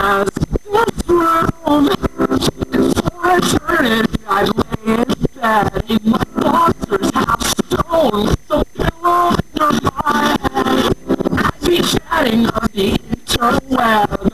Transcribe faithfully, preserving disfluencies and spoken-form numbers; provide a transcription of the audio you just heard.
as this room. And for eternity I'd lay in bed in my boxers half stone with a pillow under my head. I'd be chatting of the interweb.